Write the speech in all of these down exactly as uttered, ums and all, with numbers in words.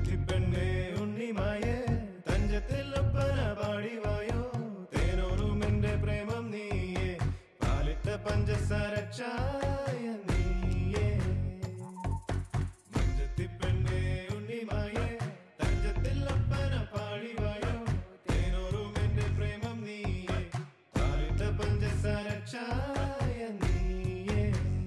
പെണ്ണേ ഉണ്ണിമായേ തഞ്ചത്തിലൊപ്പന പാടിവായോ തേനോറും എന്റെ പ്രേമം നീയേ പാലിട്ട പഞ്ചസാര ചായ നീയേ മഞ്ചത്തി പെണ്ണേ ഉണ്ണിമായേ തഞ്ചത്തിലൊപ്പന പാടിവായോ തേനോറും എന്റെ പ്രേമം നീയേ പാലിട്ട പഞ്ചസാര ചായ നീയേ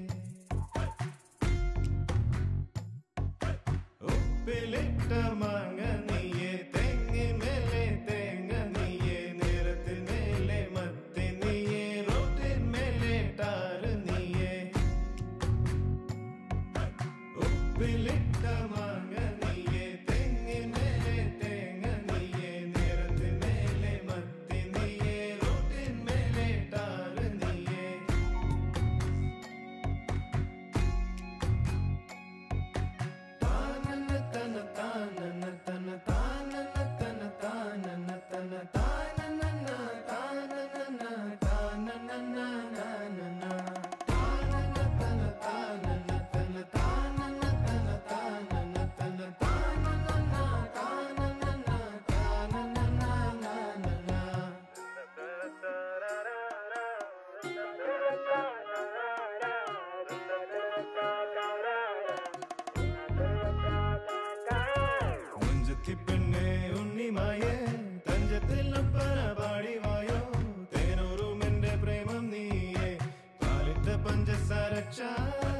ഉപ്പിലിട്ട മാങ്ങ നീയേ തെങ്ങിന്മേലെ തേങ്ങ നീയേ നേരത്തിന്മേലെ മത്തി നീയേ റോട്ടിന്മേലെ ടാറ് നീയേ ഉപ്പിലിട്ട മാങ്ങ നീയേ തെങ്ങിന്മേലെ തേങ്ങ നീയേ നേരത്തിന്മേലെ മത്തി നീയേ റോട്ടിന്മേലെ ടാറ് നീയേ പെണ്ണേ ഉണ്ണിമായേ തഞ്ചത്തിലൊപ്പന പാടിവായോ തേനോറും എന്റെ പ്രേമം നീയേ പാലിട്ട പഞ്ചസാര ചായ